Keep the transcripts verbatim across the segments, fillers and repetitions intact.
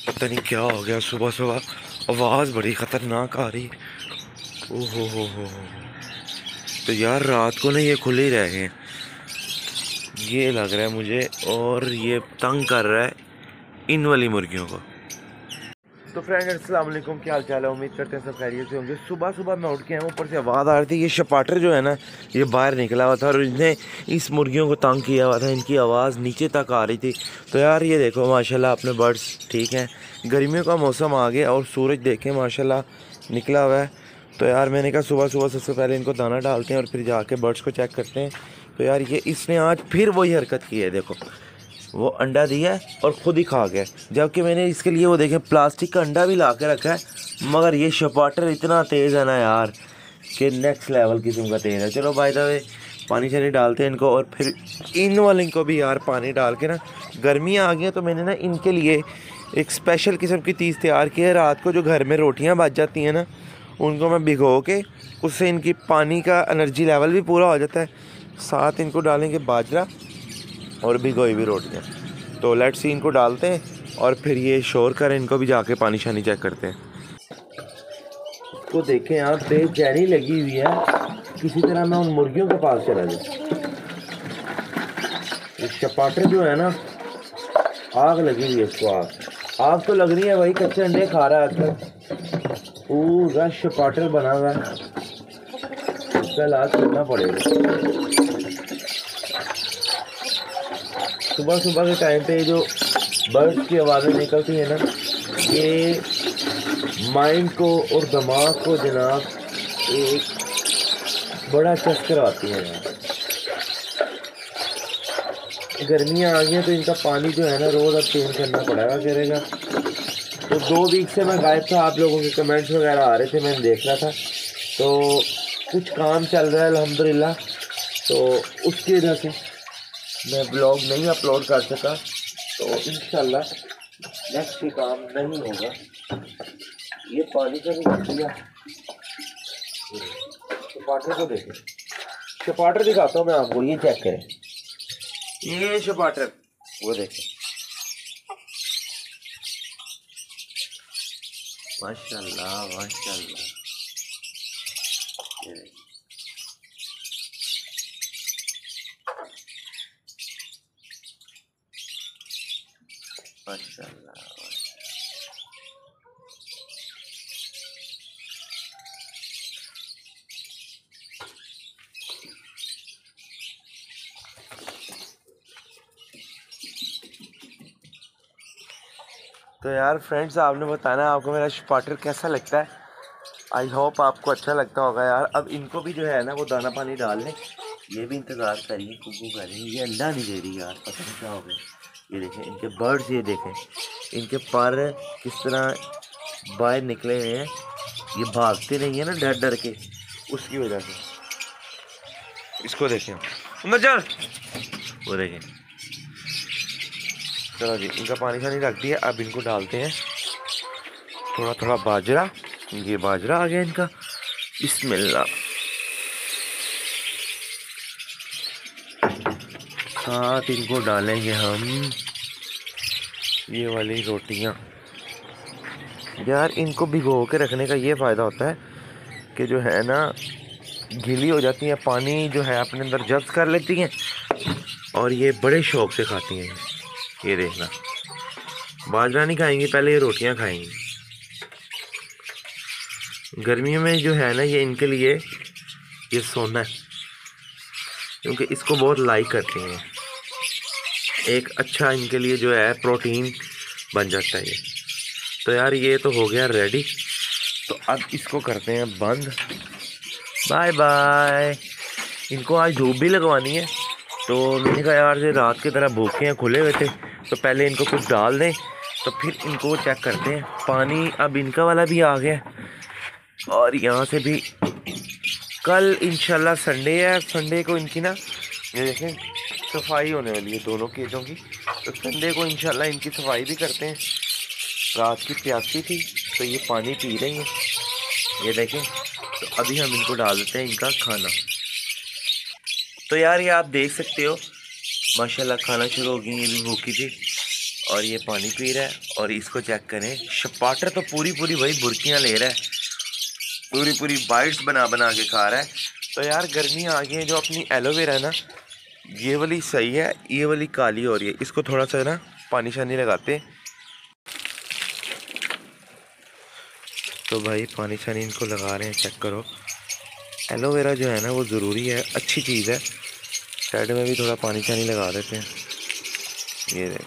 पता नहीं क्या हो गया, सुबह सुबह आवाज़ बड़ी ख़तरनाक आ रही। ओहो हो हो हो। तो यार रात को ना ये खुले ही रह गए, ये लग रहा है मुझे, और ये तंग कर रहा है इन वाली मुर्गियों को। तो फ्रेंड्स अस्सलाम वालेकुम, क्या हाल चाल है? उम्मीद करते हैं सब खैरियत से होंगे। सुबह सुबह मैं उठ के आया, ऊपर से आवाज़ आ रही थी, ये शपाटर जो है ना ये बाहर निकला हुआ था और इसने इस मुर्गियों को तंग किया हुआ था, इनकी आवाज़ नीचे तक आ रही थी। तो यार ये देखो माशाल्लाह अपने बर्ड्स ठीक हैं, गर्मियों का मौसम आ गया और सूरज देखें माशाल्लाह निकला हुआ है। तो यार मैंने कहा सुबह सुबह सबसे पहले इनको दाना डालते हैं और फिर जाके बर्ड्स को चेक करते हैं। तो यार ये इसने आज फिर वही हरकत की है, देखो वो अंडा दिया है और ख़ुद ही खा गया, जबकि मैंने इसके लिए वो देखें प्लास्टिक का अंडा भी ला के रखा है। मगर ये शपाटर इतना तेज़ है ना यार कि नेक्स्ट लेवल किस्म का तेज़ है। चलो बाय द वे पानी शानी डालते हैं इनको, और फिर इन वाले को भी यार पानी डाल के ना, गर्मियाँ आ गई हैं तो मैंने ना इनके लिए एक स्पेशल किस्म की चीज़ तैयार की है। रात को जो घर में रोटियाँ बच जाती हैं ना, उनको मैं भिगो के, उससे इनकी पानी का एनर्जी लेवल भी पूरा हो जाता है। साथ इनको डालेंगे बाजरा और भिगोई भी रोटियाँ। तो लेट्स सी इनको डालते हैं और फिर ये शोर करें, इनको भी जाके पानी शानी चेक करते हैं। तो देखें आप, बेचैनी लगी हुई है, किसी तरह मैं उन मुर्गियों के पास चला जाऊँ। ये शपाटर जो है ना, आग लगी हुई है इसको, आग आग तो लग रही है, वही कच्चे अंडे खा रहा है आजकल, पूरा शपाटर बना हुआ है। इसका इलाज करना पड़ेगा। सुबह सुबह के टाइम पे जो बर्ड्स की आवाज़ें निकलती हैं ना, ये माइंड को और दिमाग को जनाब एक बड़ा चस्कर आती है यार। गर्मियाँ आ गई हैं तो इनका पानी जो है ना रोज़ अब चेंज करना पड़ेगा करेगा। तो दो वीक से मैं गायब था, आप लोगों के कमेंट्स वगैरह आ रहे थे, मैंने देख रहा था। तो कुछ काम चल रहा है अल्हम्दुलिल्लाह, तो उसकी वजह से मैं ब्लॉग नहीं अपलोड कर सका। तो इंशाल्लाह नेक्स्ट भी काम नहीं होगा। ये पानी का भी रख दिया। शपाटर को देखें, शपाटर दिखाता हूँ मैं आपको, ये चेक करें, ये शपाटर वो देखें, माशाल्लाह माशाल्लाह। ये देखें, माशाल्लाह। तो यार फ्रेंड्स आपने बताना आपको मेरा शपाटर कैसा लगता है। आई होप आपको अच्छा लगता होगा यार। अब इनको भी जो है ना वो दाना पानी डाल लें, ये भी इंतज़ार करिए, कुकू कर रही है, ये अंडा नहीं दे रही यार, पता नहीं क्या हो गया। ये देखें इनके बर्ड्स, ये देखें इनके पर किस तरह बाहर निकले हुए हैं, ये भागते नहीं है ना डर डर के, उसकी वजह से। इसको देखें नजर, वो देखें। चलो जी इनका पानी शानी रख दिया, अब इनको डालते हैं थोड़ा थोड़ा बाजरा। ये बाजरा आ गया इनका, बिस्मिल्लाह। साथ इनको डालेंगे हम ये वाली रोटियां। यार इनको भिगो के रखने का ये फ़ायदा होता है कि जो है ना गीली हो जाती हैं, पानी जो है अपने अंदर जब्त कर लेती हैं और ये बड़े शौक से खाती हैं। ये देखना, बाजरा नहीं खाएंगी, पहले ये रोटियां खाएंगी। गर्मियों में जो है ना ये इनके लिए ये सोना है, क्योंकि इसको बहुत लाइक करते हैं। एक अच्छा इनके लिए जो है प्रोटीन बन जाता है ये। तो यार ये तो हो गया रेडी, तो अब इसको करते हैं बंद। Bye bye. इनको आज धूप भी लगवानी है, तो मैंने कहा यार से रात की तरह भूखे हैं, खुले हुए थे, तो पहले इनको कुछ डाल दें तो फिर इनको चेक करते हैं। पानी अब इनका वाला भी आ गया, और यहाँ से भी कल इंशाल्लाह संडे है, संडे को इनकी ना ये देखें सफाई होने वाली है दोनों केजों की। तो संडे को इंशाल्लाह इनकी सफाई भी करते हैं। रात की प्यासी थी तो ये पानी पी रही हैं, ये देखें। तो अभी हम इनको डाल देते हैं इनका खाना। तो यार ये आप देख सकते हो माशाल्लाह खाना शुरू हो गई, ये भी भूखी थी। और ये पानी पी रहा है। और इसको चेक करें, शपाटर तो पूरी पूरी भाई बुर्कियाँ ले रहा है, पूरी पूरी बाइट्स बना बना के खा रहा है। तो यार गर्मी आ गई है, जो अपनी एलोवेरा है ना, ये वाली सही है, ये वाली काली हो रही है। इसको थोड़ा सा ना पानी शानी लगाते। तो भाई पानी शानी इनको लगा रहे हैं, चेक करो। एलोवेरा जो है ना वो ज़रूरी है, अच्छी चीज़ है। साइड में भी थोड़ा पानी शानी लगा देते हैं। ये देख,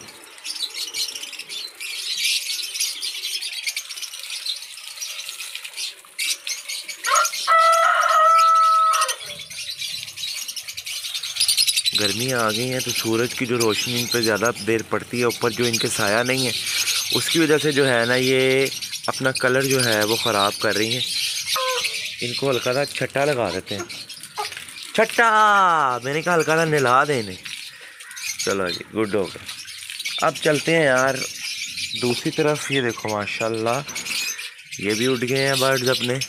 गर्मियाँ आ गई हैं तो सूरज की जो रोशनी इन पर ज़्यादा देर पड़ती है, ऊपर जो इनके साया नहीं है, उसकी वजह से जो है ना ये अपना कलर जो है वो ख़राब कर रही हैं। इनको हल्का सा छट्टा लगा देते हैं। छट्टा, मैंने कहा हल्का सा नहला दे इन्हें। चलो जी, गुड हो गया। अब चलते हैं यार दूसरी तरफ। ये देखो माशाल्लाह, ये भी उठ गए हैं बर्ड्स अपने।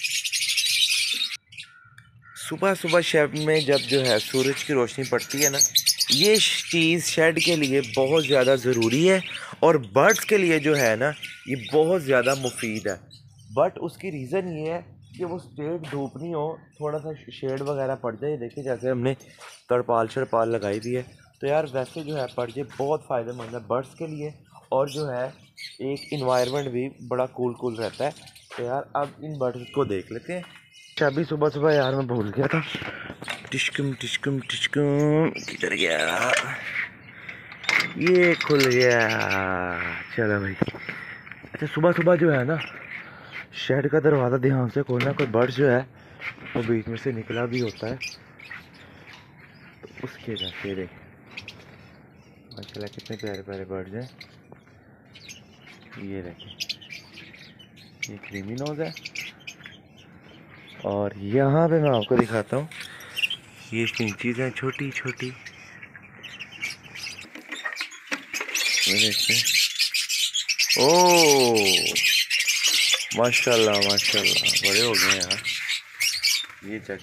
सुबह सुबह शेड में जब जो है सूरज की रोशनी पड़ती है ना, ये चीज़ शेड के लिए बहुत ज़्यादा ज़रूरी है और बर्ड्स के लिए जो है ना ये बहुत ज़्यादा मुफीद है। बट उसकी रीज़न ये है कि वो स्ट्रेट धूप नहीं हो, थोड़ा सा शेड वगैरह पड़ जाए। देखिए जैसे हमने तरपाल शरपाल लगाई दी है, तो यार वैसे जो है पड़ जाए बहुत फ़ायदेमंद है बर्ड्स के लिए। और जो है एक इन्वायरमेंट भी बड़ा कूल कूल रहता है। तो यार अब इन बर्ड्स को देख लेते हैं। अभी सुबह सुबह यार मैं भूल गया था। टिशकुम टिशकुम टिशकुम किधर गया? ये खुल गया। चलो भाई। अच्छा सुबह सुबह जो है ना शेड का दरवाज़ा ध्यान से खोलना, कोई बर्ड जो है वो बीच में से निकला भी होता है तो उसके जैसे देख माशाल्लाह कितने प्यारे प्यारे बर्ड्स हैं। ये देखें, ये क्रीमिनोज है। और यहाँ पे मैं आपको दिखाता हूँ, ये फिंचीज़ हैं छोटी छोटी। ये देखते हैं, ओह माशाल्लाह माशाल्लाह बड़े हो गए यार। ये चेक,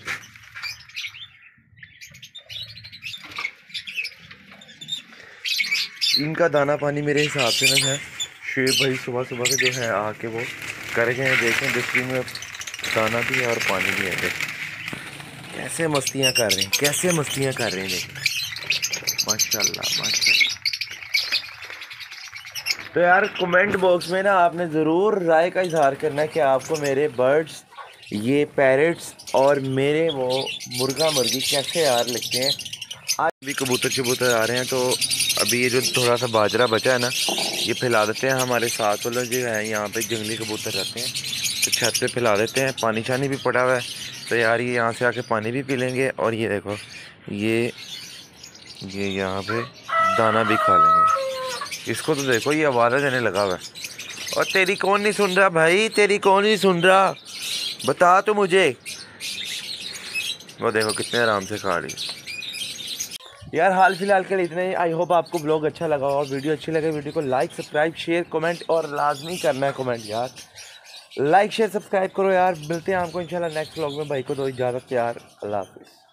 इनका दाना पानी मेरे हिसाब से ना है शेब भाई सुबह सुबह के जो है आके वो कर गए हैं। देखें डिस्ट्री में दाना भी है और पानी भी है। देखें कैसे मस्तियाँ कर रहे हैं, कैसे मस्तियाँ कर रहे हैं। देखें माशाल्लाह माशाल्लाह। तो यार कमेंट बॉक्स में ना आपने ज़रूर राय का इजहार करना है कि आपको मेरे बर्ड्स, ये पैरेट्स और मेरे वो मुर्गा मुर्गी कैसे यार लगते हैं। आज भी कबूतर शबूतर आ रहे हैं, तो अभी ये जो थोड़ा सा बाजरा बचा है ना ये फैला देते हैं। हमारे साथ वाले जो है यहाँ पे जंगली कबूतर रहते हैं, तो छत पे फैला देते हैं। पानी शानी भी पड़ा हुआ है, तो यार ये यहाँ से आके पानी भी पी लेंगे। और ये देखो ये ये यहाँ पे दाना भी खा लेंगे। इसको तो देखो ये आवाज़ देने लगा हुआ है। और तेरी कौन नहीं सुन रहा भाई, तेरी कौन नहीं सुन रहा, बता तो मुझे। वो देखो कितने आराम से खा रही। यार हाल फिलहाल के लिए इतना ही। आई होप आपको ब्लॉग अच्छा लगा और वीडियो अच्छी लगे वीडियो को लाइक सब्सक्राइब शेयर कमेंट और लाजमी करना है कमेंट यार। लाइक शेयर सब्सक्राइब करो यार। मिलते हैं आपको इंशाल्लाह नेक्स्ट ब्लॉग में। भाई को दो इजाज़त यार, अल्लाह हाफिज़।